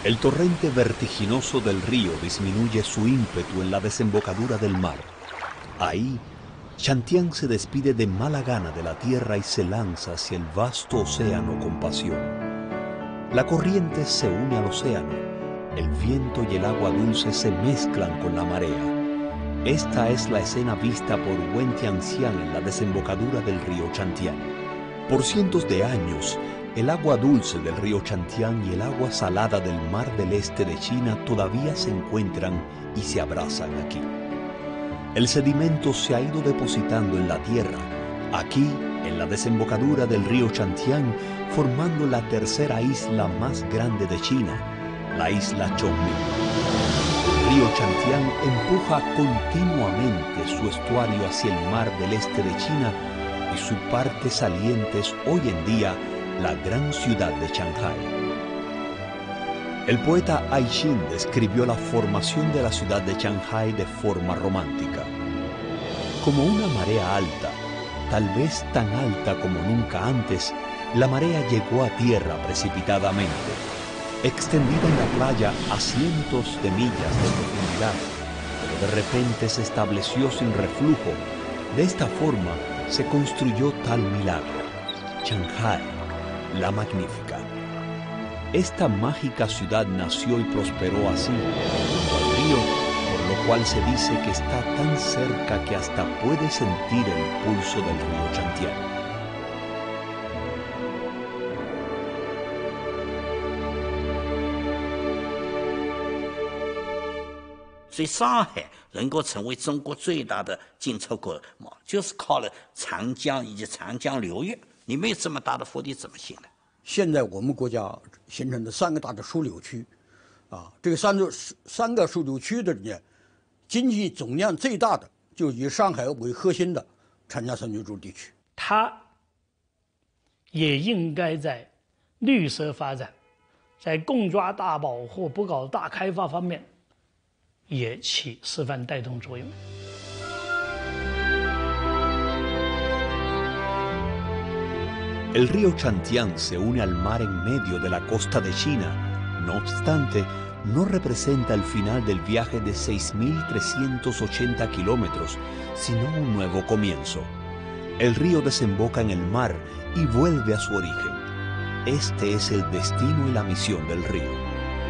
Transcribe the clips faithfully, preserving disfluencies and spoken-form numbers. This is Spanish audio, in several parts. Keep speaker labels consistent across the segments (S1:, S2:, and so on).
S1: El torrente vertiginoso del río disminuye su ímpetu en la desembocadura del mar. Ahí, Chantián se despide de mala gana de la tierra y se lanza hacia el vasto océano con pasión. La corriente se une al océano, el viento y el agua dulce se mezclan con la marea. Esta es la escena vista por Wen Tianxiang en la desembocadura del río Chantián. Por cientos de años, el agua dulce del río Chantián y el agua salada del mar del este de China todavía se encuentran y se abrazan aquí. El sedimento se ha ido depositando en la tierra, aquí, en la desembocadura del río Chantián, formando la tercera isla más grande de China, la isla Chongming. El río Chantián empuja continuamente su estuario hacia el mar del este de China y su parte saliente es hoy en día la gran ciudad de Shanghái. El poeta Ai Xin describió la formación de la ciudad de Shanghái de forma romántica. Como una marea alta, tal vez tan alta como nunca antes, la marea llegó a tierra precipitadamente, extendida en la playa a cientos de millas de profundidad, pero de repente se estableció sin reflujo. De esta forma se construyó tal milagro, Shanghái, la magnífica. Esta mágica ciudad nació y prosperó así, junto al río, por lo cual se dice que está tan cerca que hasta puede sentir el pulso del río Chantián.
S2: 所以上海能够成为中国最大的进出口贸，就是靠了长江以及长江流域。你没有这么大的腹地，怎么行呢？
S3: 现在我们国家形成的三个大的枢纽区，啊，这个三个三个枢纽区的呢，经济总量最大的就以上海为核心的长江三角洲地区。
S4: 它也应该在绿色发展、在共抓大保护、不搞大开发方面，也起示范带动作用。
S1: El río Chantián se une al mar en medio de la costa de China. No obstante, no representa el final del viaje de seis mil trescientos ochenta kilómetros, sino un nuevo comienzo. El río desemboca en el mar y vuelve a su origen. Este es el destino y la misión del río.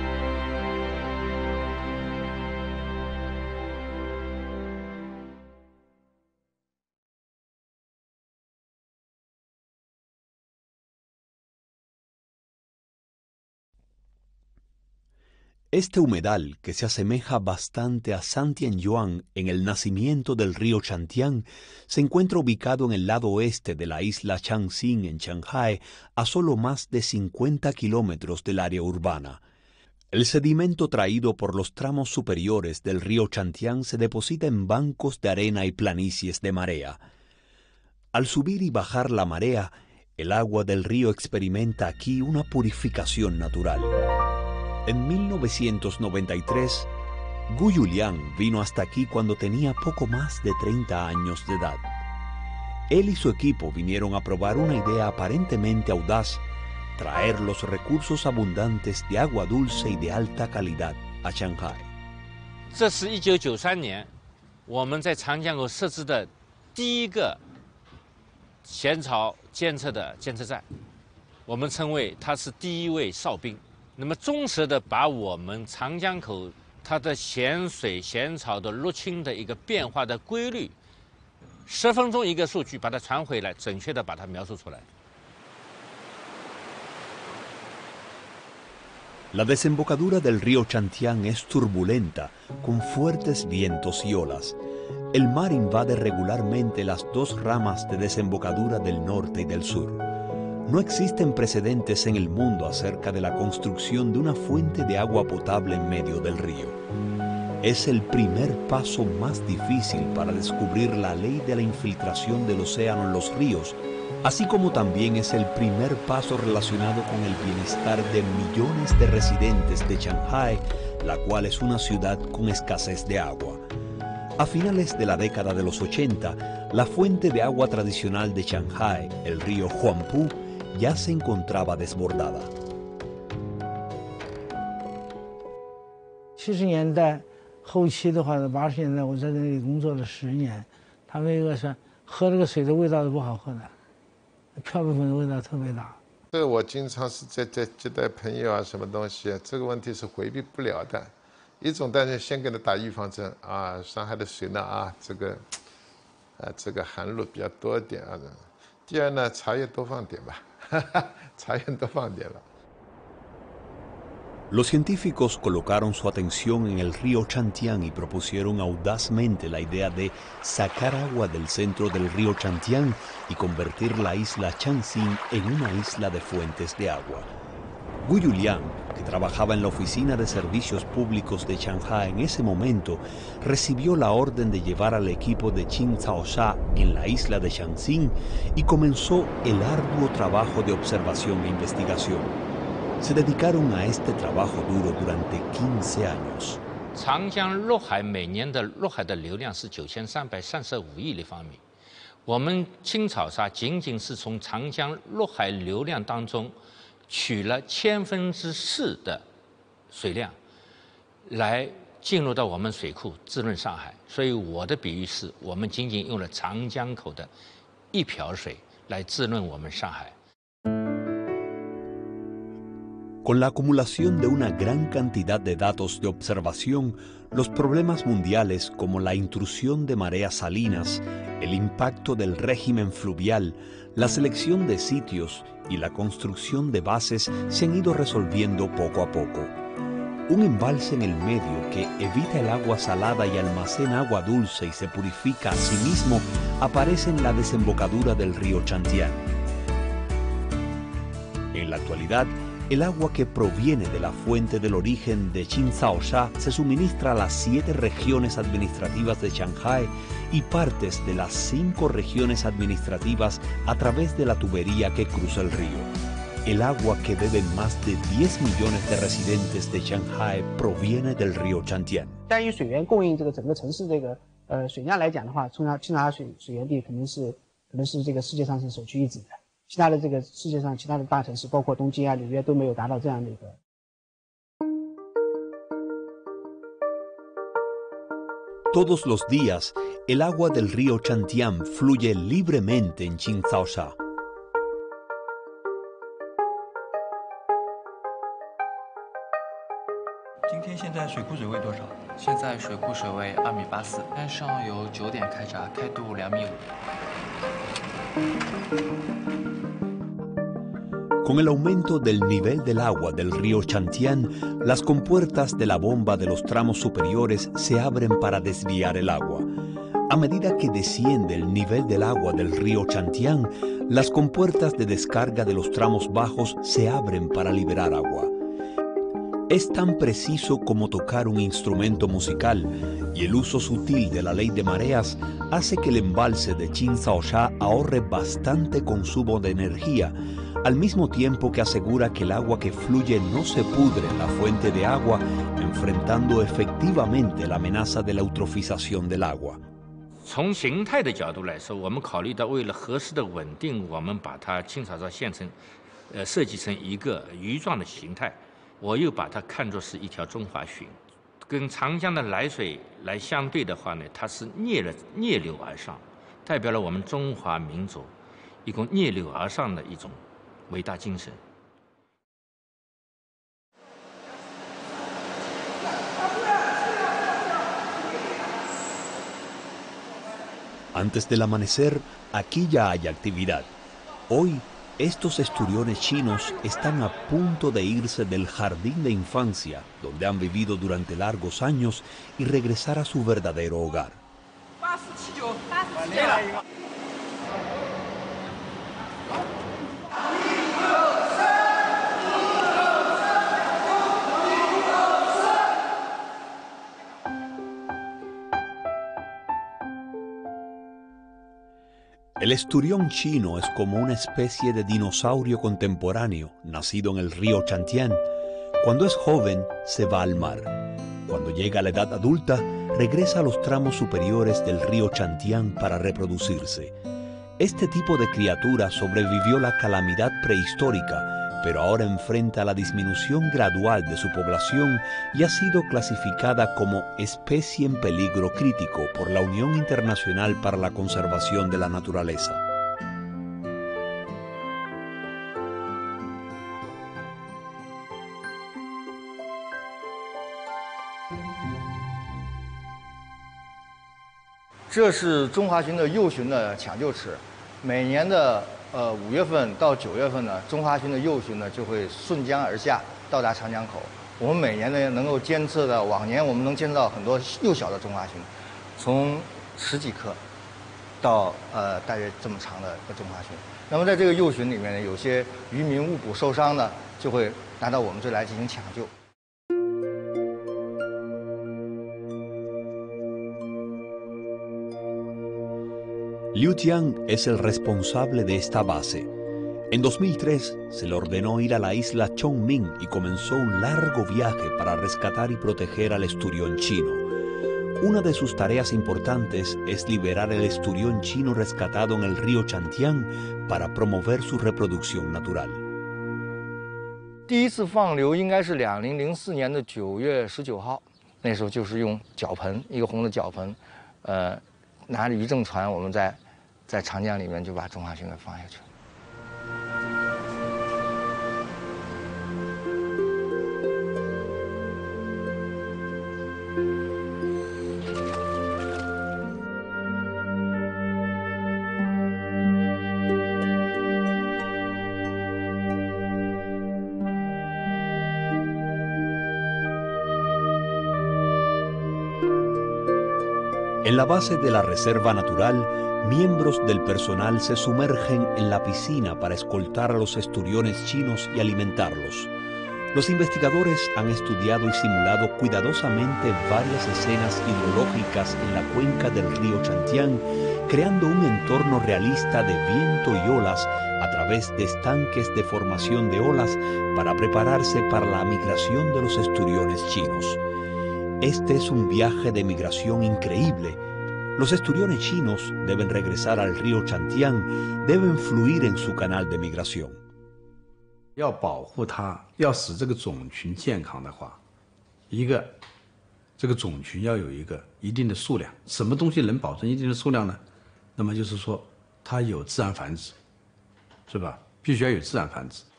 S1: Este humedal, que se asemeja bastante a Santianyuan en el nacimiento del río Chantián, se encuentra ubicado en el lado oeste de la isla Changxing en Shanghái, a solo más de cincuenta kilómetros del área urbana. El sedimento traído por los tramos superiores del río Chantián se deposita en bancos de arena y planicies de marea. Al subir y bajar la marea, el agua del río experimenta aquí una purificación natural. En mil novecientos noventa y tres, Gu Yuliang vino hasta aquí cuando tenía poco más de treinta años de edad. Él y su equipo vinieron a probar una idea aparentemente audaz, traer los recursos abundantes de agua dulce y de alta calidad a Shanghái.
S5: 这是一九九三年我们在长江口设置的第一个咸潮监测的监测站，我们称为它是第一位哨兵。 那么忠实的把我们长江口它的咸水咸潮的入侵的一个变化的规律，十分钟一个数据把它传回来，准确的把它描述出来。
S1: La desembocadura del río Chantián es turbulenta, con fuertes vientos y olas. El mar invade regularmente las dos ramas de desembocadura del norte y del sur. No existen precedentes en el mundo acerca de la construcción de una fuente de agua potable en medio del río. Es el primer paso más difícil para descubrir la ley de la infiltración del océano en los ríos, así como también es el primer paso relacionado con el bienestar de millones de residentes de Shanghái, la cual es una ciudad con escasez de agua. A finales de la década de los ochenta, la fuente de agua tradicional de Shanghái, el río Huangpu, ya se encontraba desbordada.
S6: 七十年代后期的话，八十年代我在那里工作了十年，他们一个是喝这个水的味道是不好喝的，漂白粉的味道特别大。
S7: 这个我经常是在在接待朋友啊，什么东西啊，这个问题是回避不了的。一种当然先给他打预防针啊，上海的水呢啊，这个，啊这个含氯比较多一点啊。第二呢，茶叶多放点吧，哈哈，茶叶多放点了。
S1: Los científicos colocaron su atención en el río Chantián y propusieron audazmente la idea de sacar agua del centro del río Chantián y convertir la isla Chanxin en una isla de fuentes de agua. Gu Yuliang, que trabajaba en la oficina de servicios públicos de Shanghái en ese momento, recibió la orden de llevar al equipo de Qin Caosha en la isla de Chanxin y comenzó el arduo trabajo de observación e investigación. Se dedicaron a este trabajo duro durante quince años.
S5: 长江入海每年的入海的流量是九千三百三十五亿立方米，我们青草沙仅仅是从长江入海流量当中取了千分之四的水量，来进入到我们水库滋润上海。所以我的比喻是，我们仅仅用了长江口的一瓢水来滋润我们上海。
S1: Con la acumulación de una gran cantidad de datos de observación, los problemas mundiales como la intrusión de mareas salinas, el impacto del régimen fluvial, la selección de sitios y la construcción de bases se han ido resolviendo poco a poco. Un embalse en el medio que evita el agua salada y almacena agua dulce y se purifica a sí mismo aparece en la desembocadura del río Chantián. En la actualidad, el agua que proviene de la fuente del origen de Qin Caosha se suministra a las siete regiones administrativas de Shanghái y partes de las cinco regiones administrativas a través de la tubería que cruza el río. El agua que beben más de diez millones de residentes de Shanghái proviene del río Chantián.
S8: 单以水源供应这个整个城市这个呃水量来讲的话，青草青草水水源地肯定是可能是这个世界上是首屈一指的。 其他的这个世界上其他的大城市，包括东京啊、纽约都没有达到这样的一个。
S1: Todos los días, el agua del río Chantián fluye libremente en Qin Caosha.
S9: 今天现在水库水位多少？
S10: 现在水库水位二米八四，岸上有九点开闸，开度两米五。
S1: Con el aumento del nivel del agua del río Chantián, las compuertas de la bomba de los tramos superiores se abren para desviar el agua. A medida que desciende el nivel del agua del río Chantián, las compuertas de descarga de los tramos bajos se abren para liberar agua. Es tan preciso como tocar un instrumento musical, y el uso sutil de la ley de mareas hace que el embalse de Qin Caosha ahorre bastante consumo de energía, al mismo tiempo que asegura que el agua que fluye no se pudre en la fuente de agua, enfrentando efectivamente la amenaza de la eutrofización del agua.
S5: 从形态的角度来说，我们考虑到为了合适的稳定，我们把它青草沙县城，呃，设计成一个鱼状的形态。我又把它看作是一条中华鲟，跟长江的来水来相对的话呢，它是逆了逆流而上，代表了我们中华民族一种逆流而上的一种伟大精神。
S1: Antes del amanecer, aquí ya hay actividad. Hoy, estos esturiones chinos están a punto de irse del jardín de infancia, donde han vivido durante largos años, y regresar a su verdadero hogar. El esturión chino es como una especie de dinosaurio contemporáneo, nacido en el río Chantián. Cuando es joven, se va al mar. Cuando llega a la edad adulta, regresa a los tramos superiores del río Chantián para reproducirse. Este tipo de criatura sobrevivió la calamidad prehistórica, pero ahora enfrenta la disminución gradual de su población y ha sido clasificada como especie en peligro crítico por la Unión Internacional para la Conservación de la Naturaleza.
S11: 这是中华鲟的幼鲟的抢救池，每年的呃五月份到九月份呢，中华鲟的幼鲟呢就会顺江而下，到达长江口。我们每年呢能够监测到，往年我们能监测到很多幼小的中华鲟，从十几克到呃大约这么长的一个中华鲟。那么在这个幼鲟里面呢，有些渔民误捕受伤呢，就会拿到我们这来进行抢救。
S1: Liu Tian es el responsable de esta base. En dos mil tres se le ordenó ir a la isla Chongming y comenzó un largo viaje para rescatar y proteger al esturión chino. Una de sus tareas importantes es liberar el esturión chino rescatado en el río Chantian para promover su reproducción natural.
S11: 第一次放流应该是两零零四年的九月十九号，那时候就是用脚盆，一个红的脚盆，呃，拿着渔政船，我们在在长江里面就把中华鲟给放下去了。
S1: En la base de la reserva natural, miembros del personal se sumergen en la piscina para escoltar a los esturiones chinos y alimentarlos. Los investigadores han estudiado y simulado cuidadosamente varias escenas hidrológicas en la cuenca del río Chantian, creando un entorno realista de viento y olas a través de estanques de formación de olas para prepararse para la migración de los esturiones chinos. Este es un viaje de migración increíble. Los esturiones chinos deben regresar al río Chantian, deben fluir en su canal de migración.
S12: 要保护它，要使这个种群健康的话，一个，这个种群要有一个一定的数量。什么东西能保证一定的数量呢？那么就是说，它有自然繁殖，是吧？必须要有自然繁殖。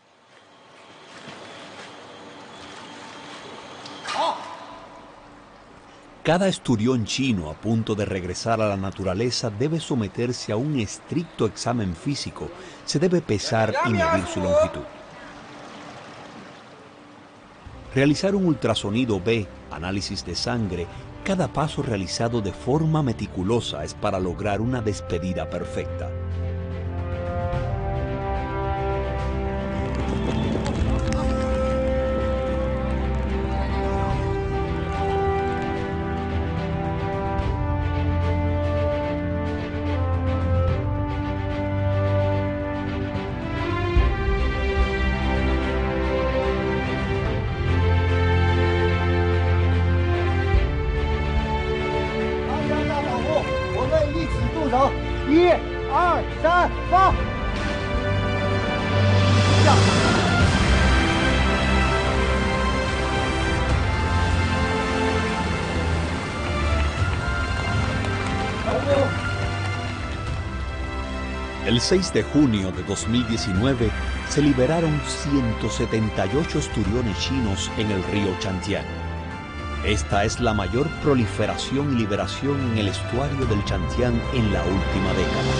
S1: Cada esturión chino a punto de regresar a la naturaleza debe someterse a un estricto examen físico. Se debe pesar y medir su longitud. Realizar un ultrasonido B, análisis de sangre, cada paso realizado de forma meticulosa es para lograr una despedida perfecta. El seis de junio de dos mil diecinueve se liberaron ciento setenta y ocho esturiones chinos en el río Chantian. Esta es la mayor proliferación y liberación en el estuario del Chantian en la última década.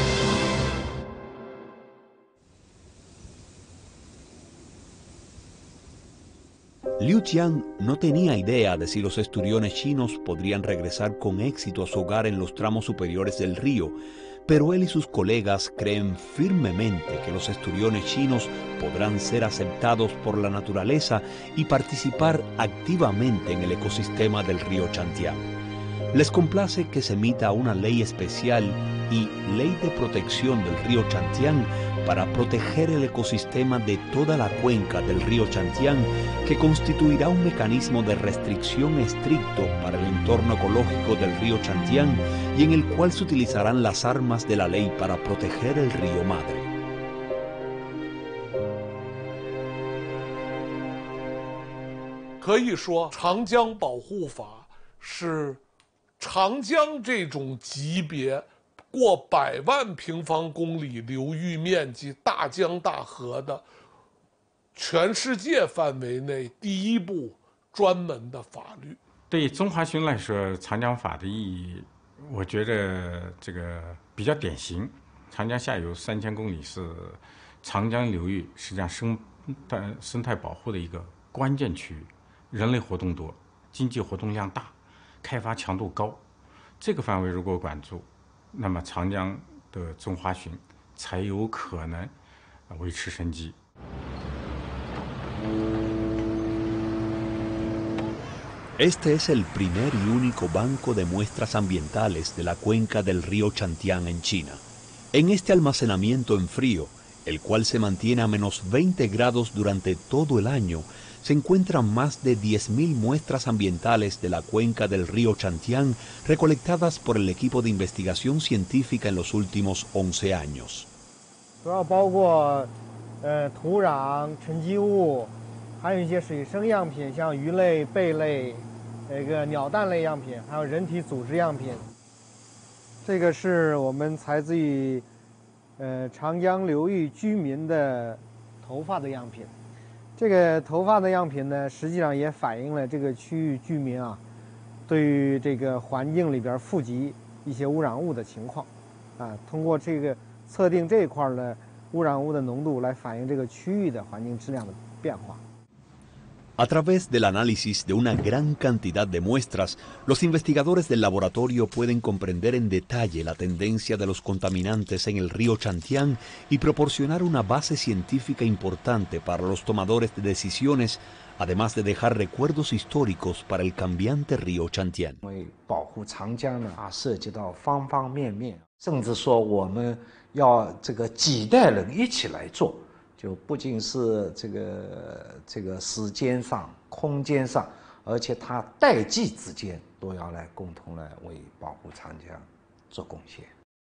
S1: Liu Tian no tenía idea de si los esturiones chinos podrían regresar con éxito a su hogar en los tramos superiores del río, pero él y sus colegas creen firmemente que los esturiones chinos podrán ser aceptados por la naturaleza y participar activamente en el ecosistema del río Chantian. Les complace que se emita una ley especial y Ley de Protección del río Chantian para proteger el ecosistema de toda la cuenca del río Chantian, que constituirá un mecanismo de restricción estricto para el entorno ecológico del río Chantian y en el cual se utilizarán las armas de la ley para proteger el río madre.
S13: 可以说，长江保护法是长江这种级别、过百万平方公里流域面积大江大河的全世界范围内第一部专门的法律。
S14: 对中华鲟来说，长江法的意义，我觉得这个比较典型。长江下游三千公里是长江流域实际上生态生态保护的一个关键区域。人类活动多，经济活动量大，开发强度高，这个范围如果管住，那么长江的中华鲟才有可能维持生机。
S1: Este es el primer y único banco de muestras ambientales de la cuenca del río Chantián en China. En este almacenamiento en frío, el cual se mantiene a menos veinte grados durante todo el año, se encuentran más de diez mil muestras ambientales de la cuenca del río Chantián recolectadas por el equipo de investigación científica en los últimos once años.
S15: 主要包括呃土壤、沉积物，还有一些水生样品，像鱼类、贝类，那个鸟蛋类样品，还有人体组织样品。这个是我们采自于呃长江流域居民的头发的样品。 这个头发的样品呢，实际上也反映了这个区域居民啊，对于这个环境里边富集一些污染物的情况，啊，通过这个测定这一块的污染物的浓度来反映这个区域的环境质量的变化。
S1: A través del análisis de una gran cantidad de muestras, los investigadores del laboratorio pueden comprender en detalle la tendencia de los contaminantes en el río Chantián y proporcionar una base científica importante para los tomadores de decisiones, además de dejar recuerdos históricos para el cambiante río Chantián.
S16: 因为保护长江呢，啊，涉及到方方面面，甚至说我们要这个几代人一起来做。 就不仅是这个这个时间上、空间上，而且它代际之间都要来共同来为保护长江做贡献。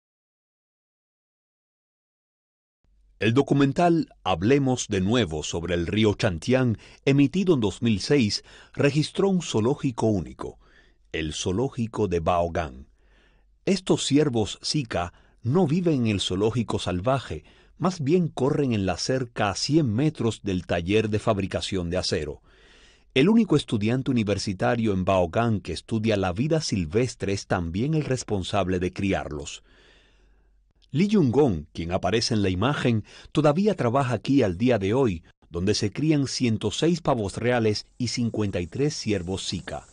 S1: El documental Hablemos de nuevo sobre el río Chantián, emitido en dos mil seis, registró un zoológico único, el zoológico de Baogang. Estos ciervos Zika no viven en el zoológico salvaje, más bien corren en la cerca a cien metros del taller de fabricación de acero. El único estudiante universitario en Baogang que estudia la vida silvestre es también el responsable de criarlos. Li Yunggong, quien aparece en la imagen, todavía trabaja aquí al día de hoy, donde se crían ciento seis pavos reales y cincuenta y tres ciervos Zika.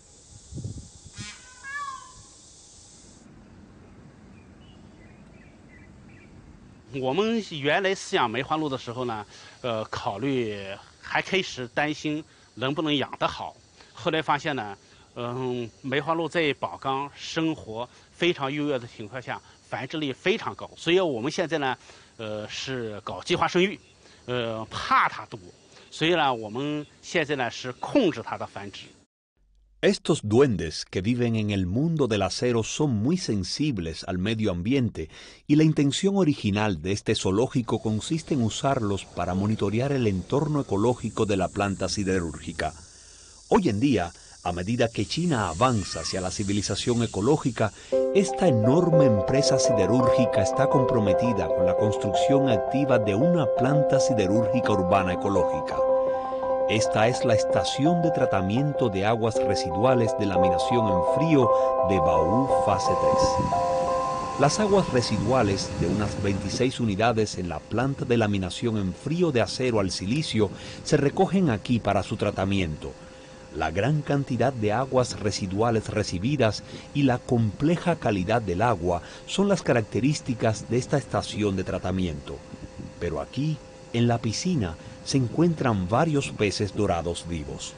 S17: 我们原来饲养梅花鹿的时候呢，呃，考虑还开始担心能不能养得好。后来发现呢，嗯，梅花鹿在宝钢生活非常优越的情况下，繁殖力非常高。所以我们现在呢，呃，是搞计划生育，呃，怕它多，所以呢，我们现在呢是控制它的繁殖。
S1: Estos duendes que viven en el mundo del acero son muy sensibles al medio ambiente y la intención original de este zoológico consiste en usarlos para monitorear el entorno ecológico de la planta siderúrgica. Hoy en día, a medida que China avanza hacia la civilización ecológica, esta enorme empresa siderúrgica está comprometida con la construcción activa de una planta siderúrgica urbana ecológica. Esta es la estación de tratamiento de aguas residuales de laminación en frío de Baú Fase tres. Las aguas residuales de unas veintiséis unidades en la planta de laminación en frío de acero al silicio se recogen aquí para su tratamiento. La gran cantidad de aguas residuales recibidas y la compleja calidad del agua son las características de esta estación de tratamiento. Pero aquí, en la piscina, se encuentran varios peces dorados vivos.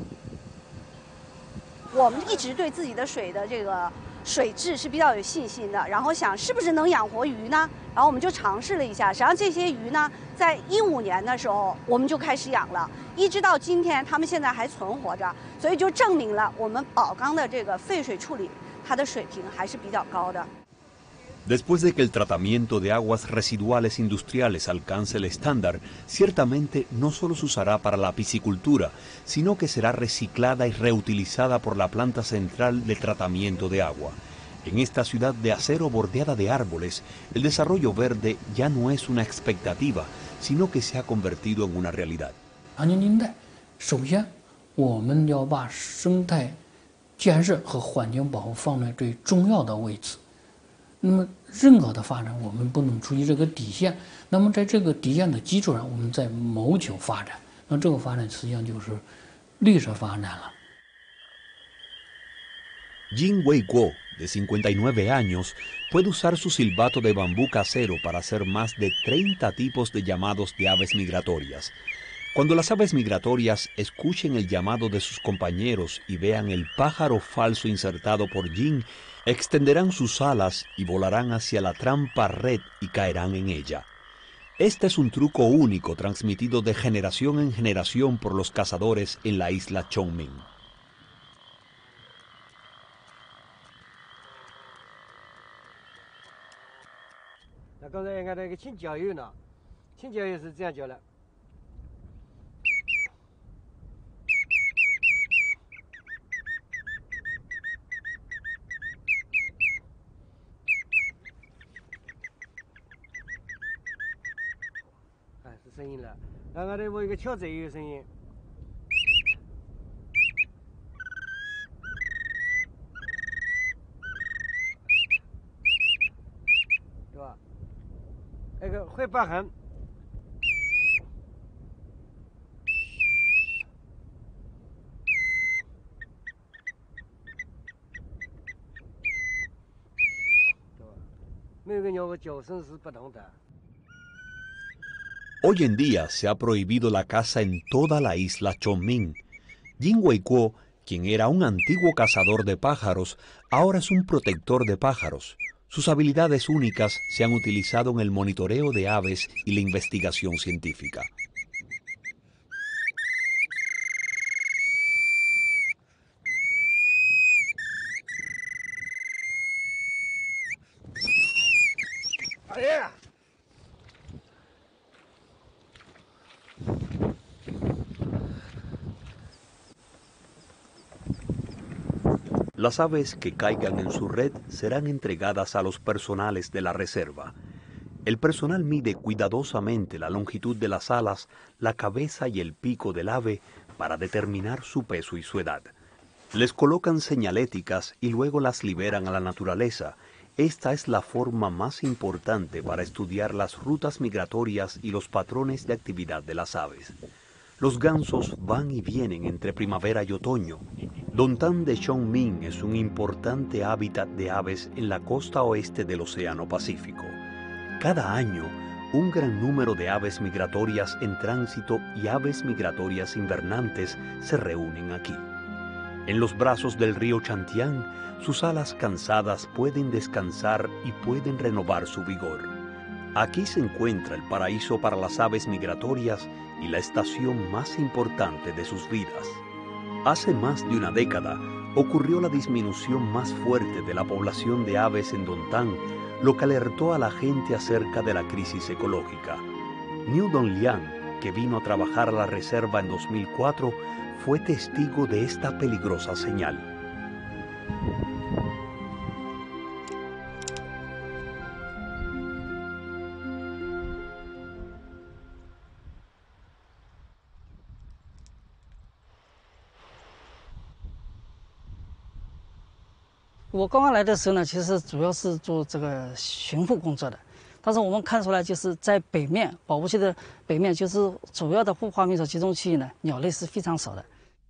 S18: 我们一直对自己的水的这个水质是比较有信心的，然后想是不是能养活鱼呢？然后我们就尝试了一下，实际上这些鱼呢，在一五年的时候我们就开始养了，一直到今天，它们现在还存活着，所以就证明了我们宝钢的这个废水处理它的水平还是比较高的。
S1: Después de que el tratamiento de aguas residuales industriales alcance el estándar, ciertamente no solo se usará para la piscicultura, sino que será reciclada y reutilizada por la planta central de tratamiento de agua. En esta ciudad de acero bordeada de árboles, el desarrollo verde ya no es una expectativa, sino que se ha convertido en una realidad.
S4: 长年年代，首先我们要把生态建设和环境保护放在最重要的位置。那么，任何的发展，我们不能出于这个底线。那么，在这个底线的基础上，我们再谋求发展。那这个发展实际上就是绿色发展了。
S1: Jin Wei-kuo, de cincuenta y nueve años, puede usar su silbato de bambú casero para hacer más de treinta tipos de llamados de aves migratorias. Cuando las aves migratorias escuchen el llamado de sus compañeros y vean el pájaro falso insertado por Jin, extenderán sus alas y volarán hacia la trampa red y caerán en ella. Este es un truco único transmitido de generación en generación por los cazadores en la isla Chongming.
S15: 那刚才俺那个请教友呢，请教友是这样叫的。哎，是声音了。那俺这我一个乔子也有声音。 那个会疤痕，对吧？每个鸟的叫声是不同的。
S1: Hoy en día se ha prohibido la caza en toda la isla Chongming. Jin Wei-kuo, quien era un antiguo cazador de pájaros, ahora es un protector de pájaros. Sus habilidades únicas se han utilizado en el monitoreo de aves y la investigación científica. Las aves que caigan en su red serán entregadas a los personales de la reserva. El personal mide cuidadosamente la longitud de las alas, la cabeza y el pico del ave para determinar su peso y su edad. Les colocan señaléticas y luego las liberan a la naturaleza. Esta es la forma más importante para estudiar las rutas migratorias y los patrones de actividad de las aves. Los gansos van y vienen entre primavera y otoño. Dontan de Chongming es un importante hábitat de aves en la costa oeste del Océano Pacífico. Cada año, un gran número de aves migratorias en tránsito y aves migratorias invernantes se reúnen aquí. En los brazos del río Chantian, sus alas cansadas pueden descansar y pueden renovar su vigor. Aquí se encuentra el paraíso para las aves migratorias y la estación más importante de sus vidas. Hace más de una década ocurrió la disminución más fuerte de la población de aves en Dontan, lo que alertó a la gente acerca de la crisis ecológica. Niu Dongliang, que vino a trabajar a la reserva en dos mil cuatro, fue testigo de esta peligrosa señal.
S4: Yo 刚刚来的时候呢，其实主要是做这个巡护工作的，但是我们看出来，就是在北面保护区的北面，就是主要的护花蜜巢集中区域呢，鸟类是非常少的。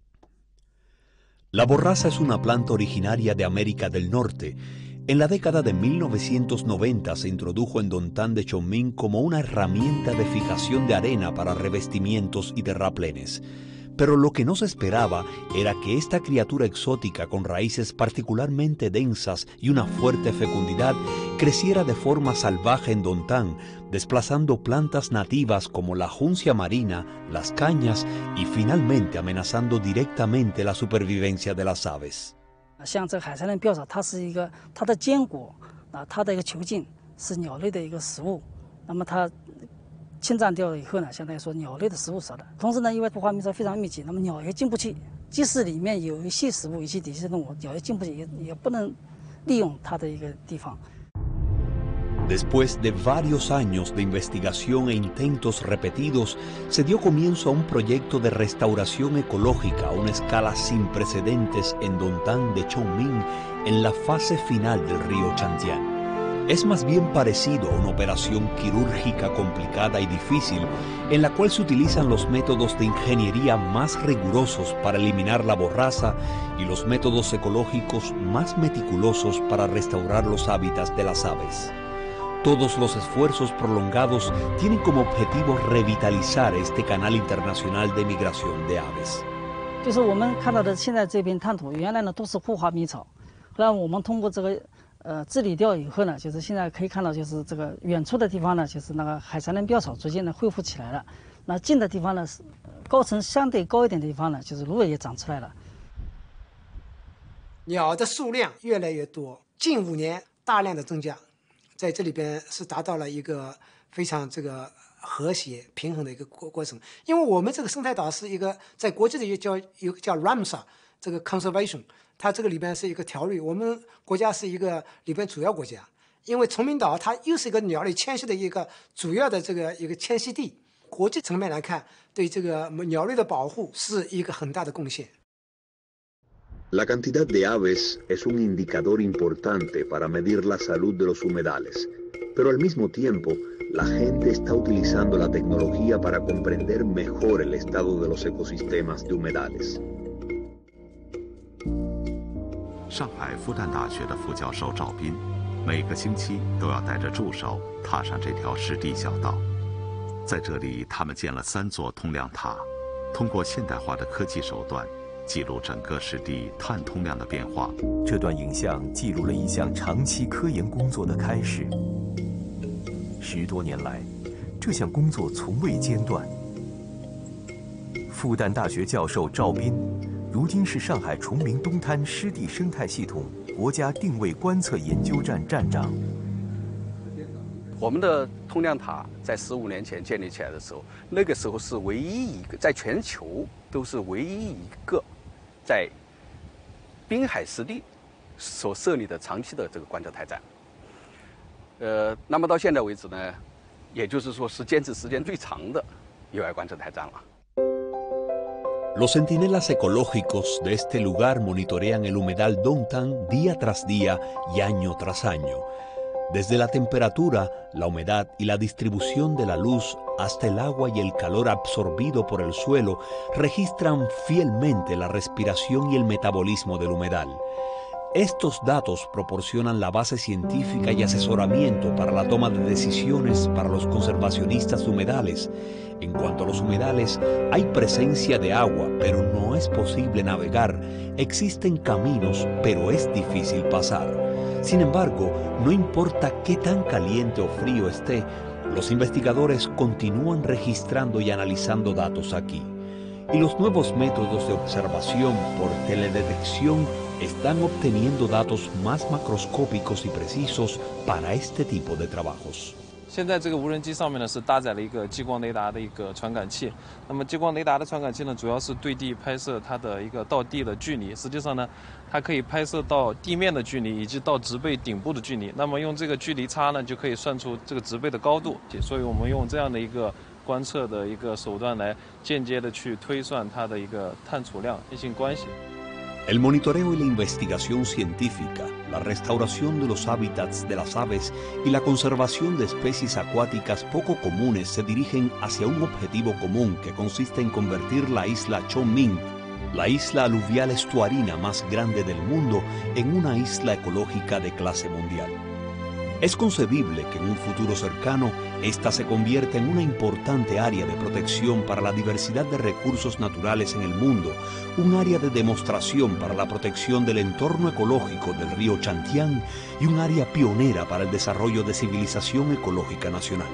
S1: La borraza es una planta originaria de América del Norte. En la década de mil novecientos noventa se introdujo en Dontan de Chongming como una herramienta de fijación de arena para revestimientos y terraplenes. Pero lo que no se esperaba era que esta criatura exótica con raíces particularmente densas y una fuerte fecundidad creciera de forma salvaje en Dontan, desplazando plantas nativas como la juncia marina, las cañas y finalmente amenazando directamente la supervivencia de las aves.
S4: 像这海山林吊草，它是一个它的坚果
S19: 啊，它的一个球茎是鸟类的一个食物，那么它侵占掉了以后呢，相当于说鸟类的食物少了。同时呢，因为破坏面积非常密集，那么鸟也进不去，即使里面有一些食物、一些底下动物，鸟也进不去，也也不能利用它的一个地方。
S1: Después de varios años de investigación e intentos repetidos, se dio comienzo a un proyecto de restauración ecológica a una escala sin precedentes en Dontán de Chongming, en la fase final del río Chanjiang. Es más bien parecido a una operación quirúrgica complicada y difícil, en la cual se utilizan los métodos de ingeniería más rigurosos para eliminar la borrasca y los métodos ecológicos más meticulosos para restaurar los hábitats de las aves. Todos los esfuerzos prolongados tienen como objetivo revitalizar este canal internacional de migración de aves.
S19: 就是我们看到的现在这片滩涂，原来呢都是护花蜜草，后来我们通过这个呃治理掉以后呢，就是现在可以看到，就是这个远处的地方呢，就是那个海蟬林标草逐渐的恢复起来了。那近的地方呢，是高层相对高一点的地方呢，就是芦苇也长出来了。
S20: 鸟的数量越来越多，近五年大量的增加。 在这里边是达到了一个非常这个和谐平衡的一个过过程，因为我们这个生态岛是一个在国际的一个叫有个叫 Ramsar 这个 conservation， 它这个里边是一个条例，我们国家是一个里边主要国家，因为崇明岛它又是一个鸟类迁徙的一个主要的这个一个迁徙地，国际层面来看，对这个鸟类的保护是一个很大的贡献。
S21: La cantidad de aves es un indicador importante para medir la salud de los humedales, pero al mismo tiempo, la gente está utilizando la tecnología para comprender mejor el estado de los ecosistemas de humedales.
S22: 上海复旦大学的副教授赵斌，每个星期都要带着助手踏上这条湿地小道。在这里，他们建了三座通量塔，通过现代化的科技手段。 记录整个湿地碳通量的变化。
S23: 这段影像记录了一项长期科研工作的开始。十多年来，这项工作从未间断。复旦大学教授赵斌，如今是上海崇明东滩湿地生态系统国家定位观测研究站站长。
S24: 我们的通量塔在十五年前建立起来的时候，那个时候是唯一一个，在全球都是唯一一个。 在滨海湿地所设立的长期的这个观测台站，呃，那么到现在为止呢，也就是说是坚持时间最长的野外观测台站了。
S1: Los centinelas ecológicos de este lugar monitorean el humedal Dontán día tras día y año tras año. Desde la temperatura, la humedad y la distribución de la luz hasta el agua y el calor absorbido por el suelo, registran fielmente la respiración y el metabolismo del humedal. Estos datos proporcionan la base científica y asesoramiento para la toma de decisiones para los conservacionistas de humedales. En cuanto a los humedales, hay presencia de agua, pero no es posible navegar. Existen caminos, pero es difícil pasar. Sin embargo, no importa qué tan caliente o frío esté, los investigadores continúan registrando y analizando datos aquí. Y los nuevos métodos de observación por teledetección están obteniendo datos más macroscópicos y precisos para este tipo de trabajos.
S25: 现在这个无人机上面呢是搭载了一个激光雷达的一个传感器，那么激光雷达的传感器呢主要是对地拍摄它的一个到地的距离，实际上呢它可以拍摄到地面的距离以及到植被顶部的距离，那么用这个距离差呢就可以算出这个植被的高度，所以我们用这样的一个观测的一个手段来间接的去推算它的一个碳储量异性关系。
S1: El monitoreo y la investigación científica, la restauración de los hábitats de las aves y la conservación de especies acuáticas poco comunes se dirigen hacia un objetivo común que consiste en convertir la isla Chongming, la isla aluvial estuarina más grande del mundo, en una isla ecológica de clase mundial. Es concebible que en un futuro cercano, esta se convierta en una importante área de protección para la diversidad de recursos naturales en el mundo, un área de demostración para la protección del entorno ecológico del río Chanjiang y un área pionera para el desarrollo de civilización ecológica nacional.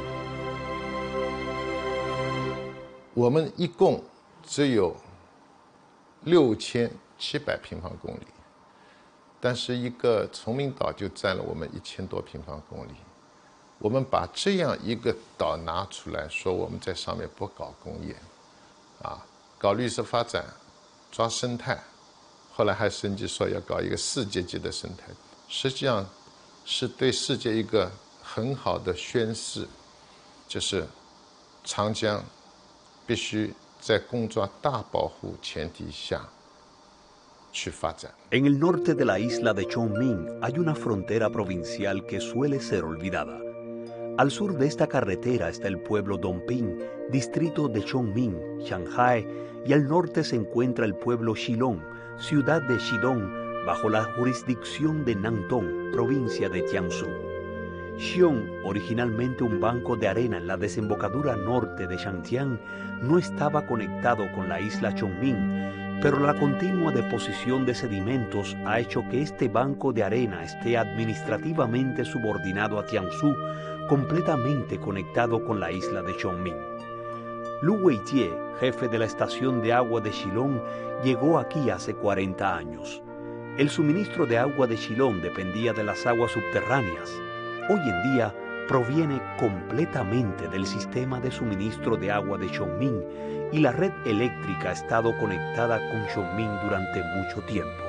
S7: 我们一共只有六千七百平方公里， 但是一个崇明岛就占了我们一千多平方公里。我们把这样一个岛拿出来说，我们在上面不搞工业，啊，搞绿色发展，抓生态，后来还升级说要搞一个世界级的生态，实际上是对世界一个很好的宣示，就是长江必须在公抓大保护前提下去发展。
S1: En el norte de la isla de Chongming hay una frontera provincial que suele ser olvidada. Al sur de esta carretera está el pueblo Dongping, distrito de Chongming, Shanghái, y al norte se encuentra el pueblo Shilong, ciudad de Shidong, bajo la jurisdicción de Nantong, provincia de Jiangsu. Xiong, originalmente un banco de arena en la desembocadura norte de Shantian, no estaba conectado con la isla Chongming, pero la continua deposición de sedimentos ha hecho que este banco de arena esté administrativamente subordinado a Jiangsu, completamente conectado con la isla de Chongming. Lu Weijie, jefe de la estación de agua de Shilong, llegó aquí hace cuarenta años. El suministro de agua de Shilong dependía de las aguas subterráneas. Hoy en día proviene completamente del sistema de suministro de agua de Chongming y la red eléctrica ha estado conectada con Chongming durante mucho tiempo.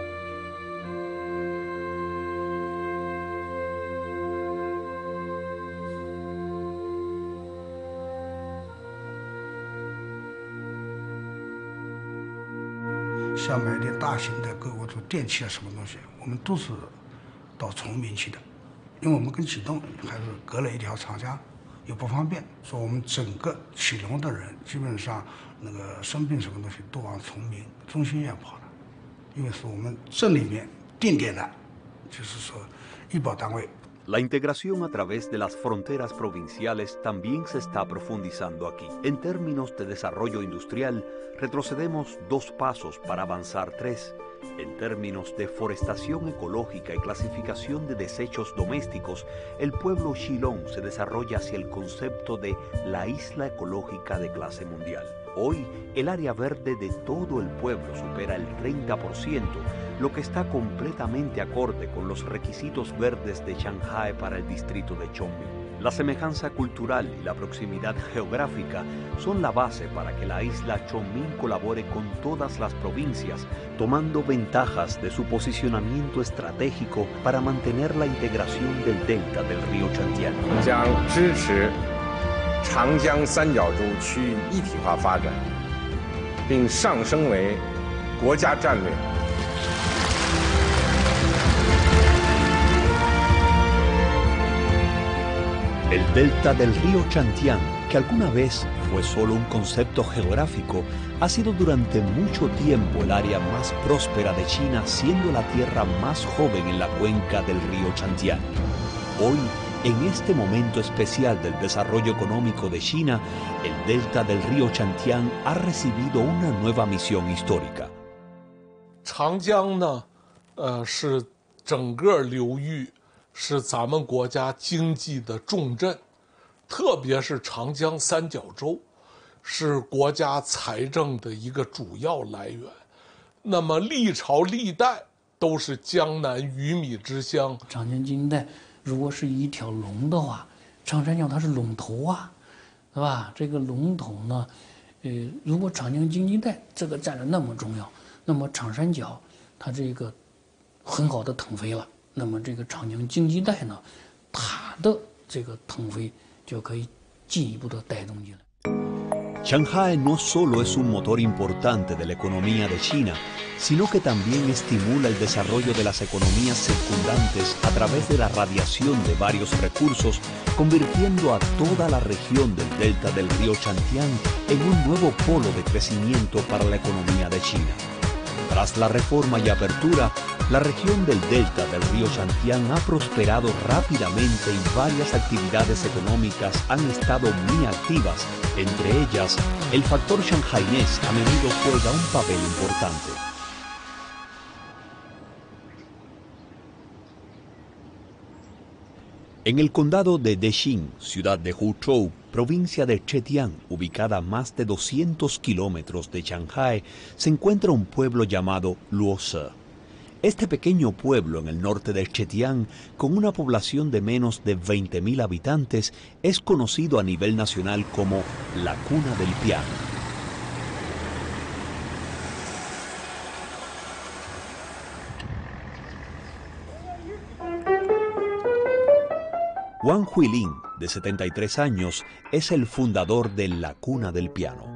S2: Xiamen 想买点大型的购物的电器啊，什么东西，我们都是到崇明去的，因为我们跟启东还是隔了一条长江，又不方便。说我们整个启隆的人基本上那个生病什么东西都往崇明中心医院跑了，因为是我们镇里面定点的，就是说医保单位。
S1: La integración a través de las fronteras provinciales también se está profundizando aquí. En términos de desarrollo industrial, retrocedemos dos pasos para avanzar tres. En términos de forestación ecológica y clasificación de desechos domésticos, el pueblo Shilong se desarrolla hacia el concepto de la isla ecológica de clase mundial. Hoy, el área verde de todo el pueblo supera el treinta por ciento, lo que está completamente acorde con los requisitos verdes de Shanghái para el distrito de Chongming. La semejanza cultural y la proximidad geográfica son la base para que la isla Chongming colabore con todas las provincias, tomando ventajas de su posicionamiento estratégico para mantener la integración del delta del río Chantian.
S3: 将支持长江三角洲区域一体化发展，并上升为国家战略。
S1: El delta del río Chantian, que alguna vez fue solo un concepto geográfico, ha sido durante mucho tiempo el área más próspera de China, siendo la tierra más joven en la cuenca del río Chantian. Hoy, en este momento especial del desarrollo económico de China, el delta del río Chantian ha recibido una nueva misión histórica.
S13: 长江呢，呃，是整个流域。 是咱们国家经济的重镇，特别是长江三角洲，是国家财政的一个主要来源。那么历朝历代都是江南鱼米之乡。
S4: 长江经济带如果是一条龙的话，长三角它是龙头啊，对吧？这个龙头呢，呃，如果长江经济带这个占了那么重要，那么长三角它这个很好的腾飞了。 那么这个长江经济带呢，它的这个腾飞就可以进一步的带动进来。
S1: Shanghái no solo es un motor importante de la economía de China, sino que también estimula el desarrollo de las economías circundantes a través de la radiación de varios recursos, convirtiendo a toda la región del delta del río Chantian en un nuevo polo de crecimiento para la economía de China. Tras la reforma y apertura, la región del delta del río Chantian ha prosperado rápidamente y varias actividades económicas han estado muy activas. Entre ellas, el factor shanghainés a menudo juega un papel importante. En el condado de Dexing, ciudad de Huzhou, provincia de Zhejiang, ubicada a más de doscientos kilómetros de Shanghái, se encuentra un pueblo llamado Luosi. Este pequeño pueblo en el norte de Chetián, con una población de menos de veinte mil habitantes, es conocido a nivel nacional como la cuna del piano. Wang Huilin, de setenta y tres años, es el fundador de la cuna del piano.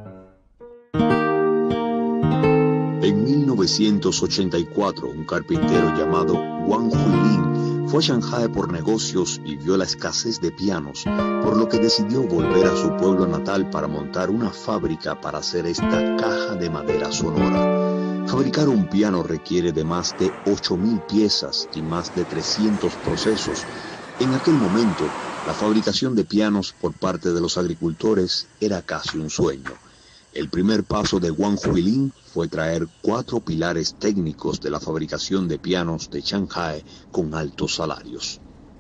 S21: En mil novecientos ochenta y cuatro, un carpintero llamado Wang Huilin fue a Shanghái por negocios y vio la escasez de pianos, por lo que decidió volver a su pueblo natal para montar una fábrica para hacer esta caja de madera sonora. Fabricar un piano requiere de más de ocho mil piezas y más de trescientos procesos. En aquel momento, la fabricación de pianos por parte de los agricultores era casi un sueño. El primer paso de Wang Huilin fue traer cuatro pilares técnicos de la fabricación de pianos de Shanghái con altos salarios.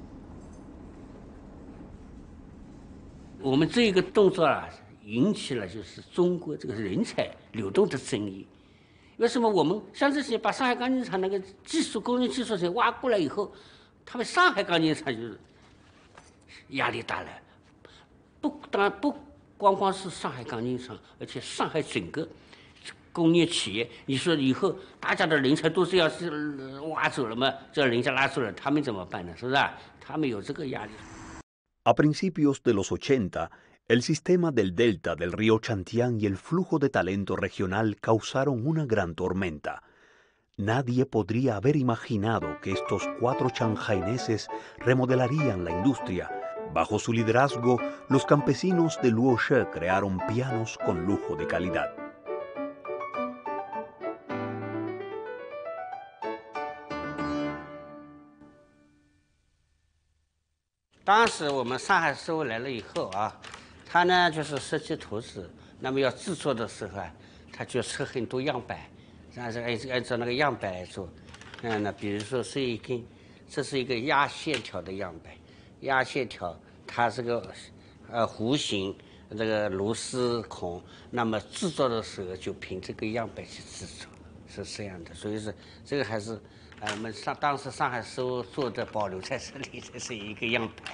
S5: 我们这个动作啊，引起了就是中国这个人才流动的争议。为什么我们像这些把上海钢琴厂那个技术工人技术生挖过来以后，他们上海钢琴厂就是压力大了，不当然不。 光光是上海钢琴厂，而且上海整个工业企业，你说以后大家的人才都是要是挖走了嘛，这人家拉走了，他们怎么办呢？是不是？他们有这个压力。
S1: A principios de los ochenta, el sistema del delta del río Chantián y el flujo de talento regional causaron una gran tormenta. Nadie podría haber imaginado que estos cuatro chanjaineses remodelarían la industria. Bajo su liderazgo, los campesinos de Luoshe crearon pianos con lujo de calidad.
S5: 当时我们上海师傅来了以后啊，他呢就是设计图纸，那么要制作的时候啊，他就测很多样板，然后按按照那个样板来做。嗯，那比如说是一根，这是一个压线条的样板，压线条它这个呃弧形这个螺丝孔，那么制作的时候就凭这个样板去制作，是这样的。所以说这个还是。 呃，我们上当时上海师傅做的保留在这里，这是一个样板。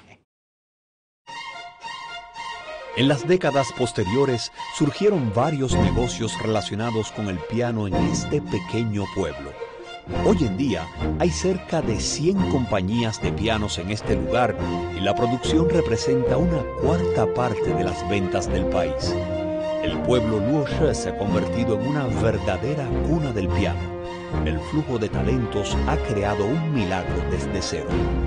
S1: En las décadas posteriores surgieron varios negocios relacionados con el piano en este pequeño pueblo. Hoy en día hay cerca de cien compañías de pianos en este lugar y la producción representa una cuarta parte de las ventas del país. El pueblo Luoshe se ha convertido en una verdadera cuna del piano. El flujo de talentos ha creado un milagro desde cero.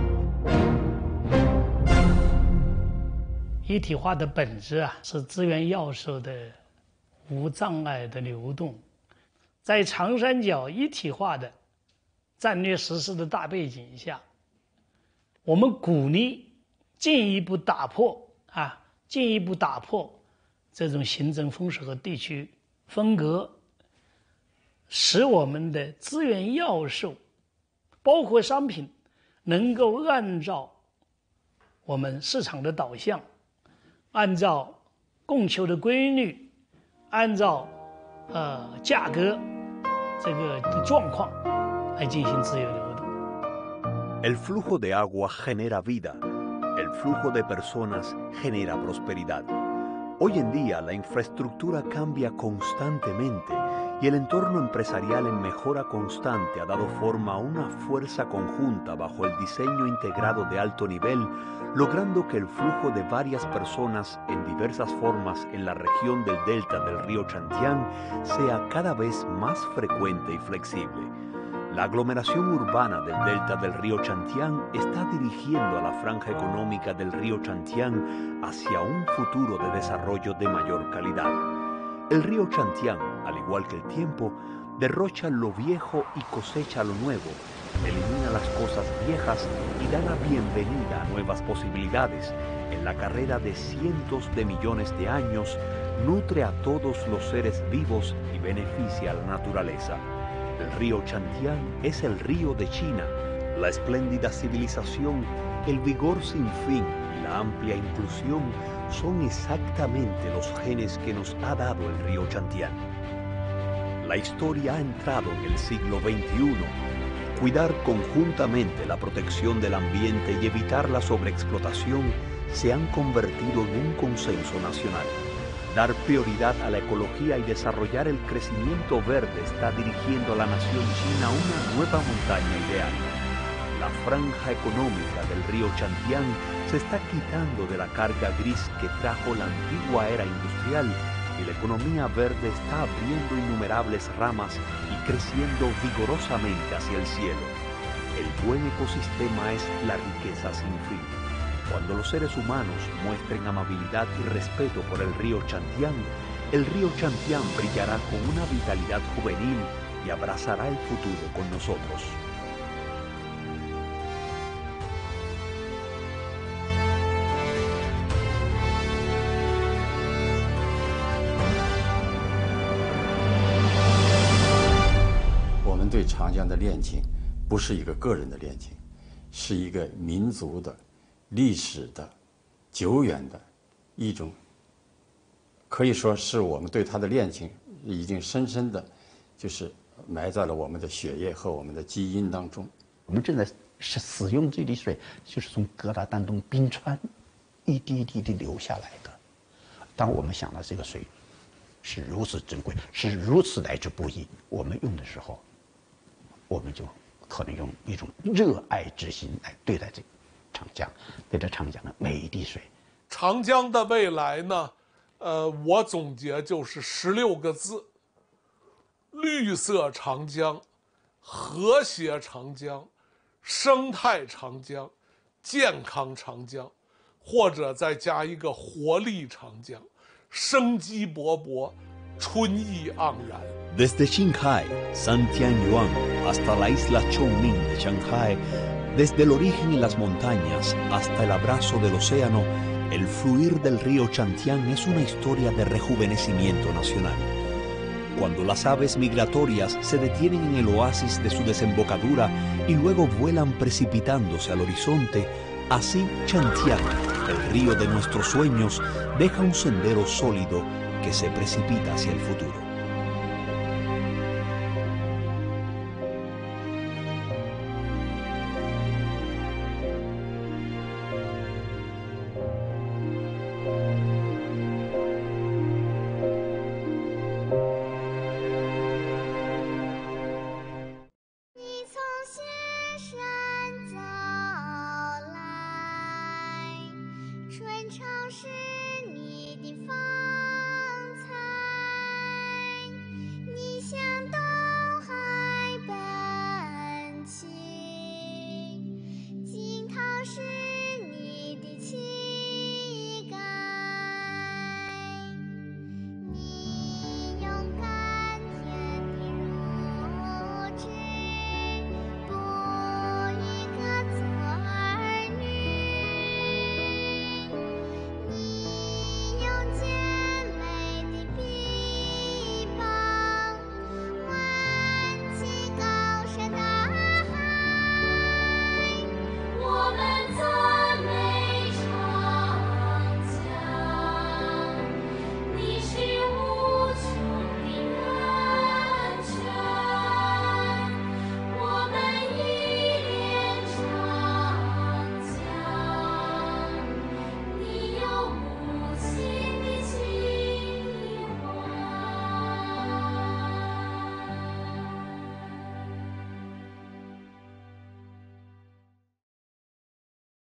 S4: 一体化的本质啊，是资源要素的无障碍的流动。在长三角一体化的战略实施的大背景下，我们鼓励进一步打破啊，进一步打破这种行政封锁和地区分隔。 使我们的资源要素，包括商品，能够按照我们市场的导向，按照供求的规律，按照呃价格这个状况来进行自由流动。
S1: El flujo de agua genera vida, el flujo de personas genera prosperidad. Hoy en día la infraestructura cambia constantemente. Y el entorno empresarial en mejora constante ha dado forma a una fuerza conjunta bajo el diseño integrado de alto nivel, logrando que el flujo de varias personas en diversas formas en la región del delta del río Chantián sea cada vez más frecuente y flexible. La aglomeración urbana del delta del río Chantián está dirigiendo a la franja económica del río Chantián hacia un futuro de desarrollo de mayor calidad. El río Chantián, al igual que el tiempo, derrocha lo viejo y cosecha lo nuevo, elimina las cosas viejas y da la bienvenida a nuevas posibilidades. En la carrera de cientos de millones de años, nutre a todos los seres vivos y beneficia a la naturaleza. El río Chantián es el río de China, la espléndida civilización, el vigor sin fin y la amplia inclusión son exactamente los genes que nos ha dado el río Chantián. La historia ha entrado en el siglo veintiuno Cuidar conjuntamente la protección del ambiente y evitar la sobreexplotación se han convertido en un consenso nacional. Dar prioridad a la ecología y desarrollar el crecimiento verde está dirigiendo a la nación china a una nueva montaña ideal. La franja económica del río Chantián se está quitando de la carga gris que trajo la antigua era industrial y la economía verde está abriendo innumerables ramas y creciendo vigorosamente hacia el cielo. El buen ecosistema es la riqueza sin fin. Cuando los seres humanos muestren amabilidad y respeto por el río Chantián, el río Chantián brillará con una vitalidad juvenil y abrazará el futuro con nosotros.
S6: 我们对长江的恋情，不是一个个人的恋情，是一个民族的、历史的、久远的一种，可以说是我们对它的恋情已经深深的，就是埋在了我们的血液和我们的基因当中。
S8: 我们正在使使用这滴水，就是从格达丹东冰川一滴一滴地流下来的。当我们想到这个水是如此珍贵，是如此来之不易，我们用的时候，我们就可能用一种热爱之心来对待这个长江，对待长江的每一滴水。
S13: 长江的未来呢，呃，我总结就是十六个字：绿色长江、和谐长江、生态长江、健康长江，或者再加一个活力长江，生机勃勃，春意盎然。
S1: Desde Qinghai, Santianyuan, hasta la isla Chongming de Shanghai, desde el origen en las montañas hasta el abrazo del océano, el fluir del río Chantián es una historia de rejuvenecimiento nacional. Cuando las aves migratorias se detienen en el oasis de su desembocadura y luego vuelan precipitándose al horizonte, así Chantián, el río de nuestros sueños, deja un sendero sólido que se precipita hacia el futuro.